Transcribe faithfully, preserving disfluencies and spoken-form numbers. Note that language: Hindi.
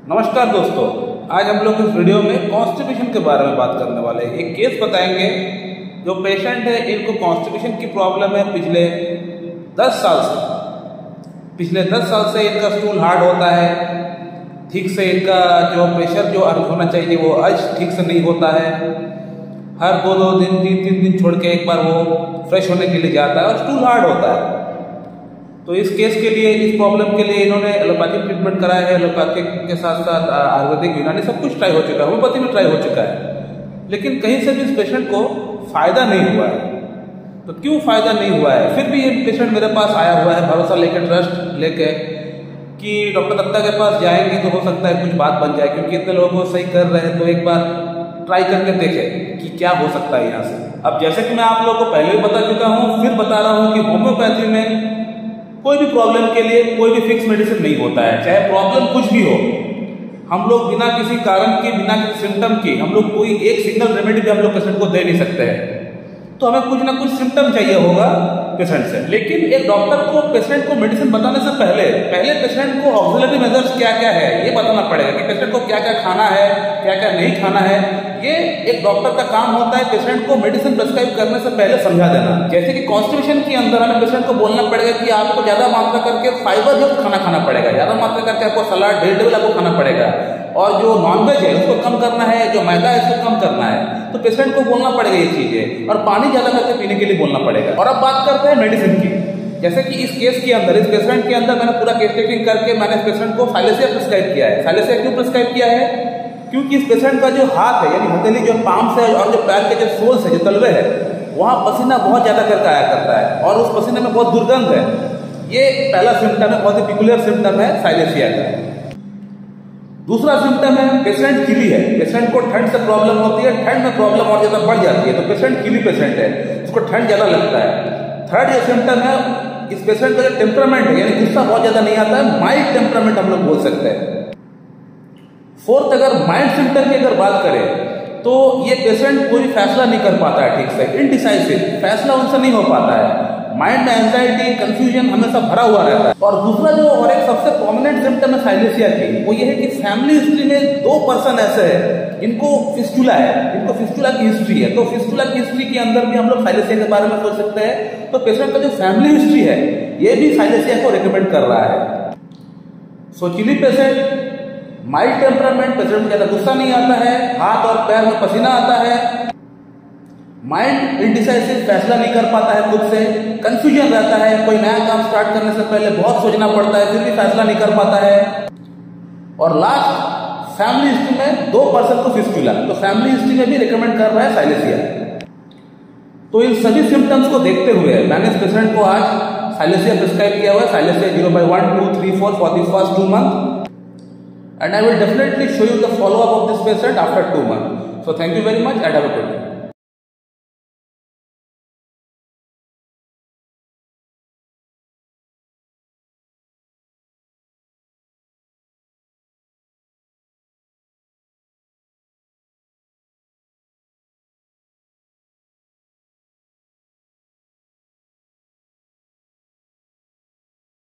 नमस्कार दोस्तों, आज हम लोग इस वीडियो में कॉन्स्टिपेशन के बारे में बात करने वाले हैं। एक केस बताएंगे जो पेशेंट है, इनको कॉन्स्टिपेशन की प्रॉब्लम है पिछले दस साल से। पिछले दस साल से इनका स्टूल हार्ड होता है, ठीक से इनका जो प्रेशर जो अर्ज होना चाहिए वो अर्ज ठीक से नहीं होता है। हर दो दो दिन तीन तीन दिन छोड़ के एक बार वो फ्रेश होने के लिए जाता है और स्टूल हार्ड होता है। तो इस केस के लिए, इस प्रॉब्लम के लिए इन्होंने एलोपैथिक ट्रीटमेंट कराया है। एलोपैथिक के साथ साथ आयुर्वेदिक, यूनानी सब कुछ ट्राई हो चुका है, होम्योपैथी में ट्राई हो चुका है, लेकिन कहीं से भी इस पेशेंट को फायदा नहीं हुआ है। तो क्यों फायदा नहीं हुआ है? फिर भी ये पेशेंट मेरे पास आया हुआ है भरोसा लेके, ट्रस्ट लेके कि डॉक्टर दत्ता के पास जाएंगे तो हो सकता है कुछ बात बन जाए, क्योंकि इतने लोगों को सही कर रहे हैं, तो एक बार ट्राई करके देखें कि क्या हो सकता है यहाँ से। अब जैसे कि मैं आप लोगों को पहले भी बता चुका हूँ, फिर बता रहा हूँ कि होम्योपैथी में कोई भी प्रॉब्लम के लिए कोई भी फिक्स मेडिसिन नहीं होता है, चाहे प्रॉब्लम कुछ भी हो। हम लोग बिना किसी कारण के, बिना किसी सिम्टम के, हम लोग कोई एक सिंगल रेमेडी भी हम लोग पेशेंट को दे नहीं सकते हैं। तो हमें कुछ ना कुछ सिम्टम चाहिए होगा पेशेंट से। लेकिन एक डॉक्टर को पेशेंट को मेडिसिन बताने से पहले पहले पेशेंट को ऑक्सिलरी मेजर्स क्या क्या है ये बताना पड़ेगा कि पेशेंट को क्या क्या खाना है, क्या क्या नहीं खाना है। ये एक डॉक्टर का काम होता है पेशेंट को मेडिसिन प्रेस्क्राइब करने से पहले समझा देना। जैसे कि कॉन्स्टिपेशन के अंदर हमें पेशेंट को बोलना पड़ेगा कि आपको ज्यादा मात्रा करके फाइबर युक्त खाना खाना पड़ेगा, ज्यादा मात्रा करके आपको सलाद, वेजिटेबल आपको खाना पड़ेगा, और जो नॉनवेज है उसको कम करना है, जो मैदा है उसको कम करना है। तो पेशेंट को बोलना पड़ेगा ये चीजें, और पानी ज्यादा करके पीने के लिए बोलना पड़ेगा। और अब बात करते हैं मेडिसिन की। जैसे कि इस केस के अंदर, इस पेशेंट के अंदर मैंने पूरा केस टेकिंग करके मैंने इस पेशेंट को साइलेसिया प्रिस्क्राइब किया है। साइलेसिया क्यों प्रिस्क्राइब किया है? क्योंकि इस पेशेंट का जो हाथ है, यानी हथेली, जो पाम से और जो पैर के जो सोल्स है, जो तलवे है, वहां पसीना बहुत ज्यादा करके आया करता है, और उस पसीने में बहुत दुर्गंध है। ये पहला सिम्टम है, बहुत ही पिकुलियर सिम्टम है साइलेसिया का। दूसरा सिम्टम है पेशेंट खिली है। पेशेंट को ठंड से प्रॉब्लम होती है, ठंड में प्रॉब्लम और ज्यादा बढ़ जाती है, तो पेशेंट खिली पेशेंट है, उसको ठंड ज्यादा लगता है। थर्ड जो सिम्टम है, इस पेशेंट का जो टेम्परामेंट है, यानी गुस्सा बहुत ज्यादा नहीं आता है, माइल्ड टेम्परामेंट हम लोग बोल सकते हैं। फोर्थ, अगर माइल्ड सिम्टम की अगर बात करें तो ये पेशेंट कोई फैसला नहीं कर पाता है ठीक से, इनडिसाइसिव, फैसला उनसे नहीं हो पाता है। माइंड में एंजाइटी, कंफ्यूजन हमेशा भरा हुआ रहता है। और दूसरा जो और एक सबसे प्रोमिनेंट सिम्टम है साइलेसिया की, वो ये है कि फैमिली हिस्ट्री में दो पर्सन ऐसे हैं जिनको फिस्टुला है, जिनको फिस्टुला की हिस्ट्री है। तो फिस्टुला की हिस्ट्री के अंदर भी हम लोग साइलेसिया के बारे में सोच सकते हैं। तो पेशेंट का जो फैमिली हिस्ट्री है ये भी साइलेसिया को रिकमेंड कर रहा है। So chilly patient, mild temperament, patient में ज्यादा गुस्सा नहीं आता है, हाथ और पैर में पसीना आता है, माइंड इनडिसाइसिव, फैसला नहीं कर पाता है खुद से, कंफ्यूजन रहता है, कोई नया काम स्टार्ट करने से पहले बहुत सोचना पड़ता है, फिर भी फैसला नहीं कर पाता है। और लास्ट, फैमिली हिस्ट्री में दो पर्सन को फिस्टुला, तो फैमिली हिस्ट्री में भी रिकमेंड कर रहा है साइलेसिया। तो इन सभी सिम्टम्स को देखते हुए मैंने इस पेशेंट को आज साइलेसिया प्रिस्क्राइब किया हुआ है। Silicea zero by one two three four for the first two month, and I will definitely show you the follow up of this patient after two months. So thank you very much and have a good day.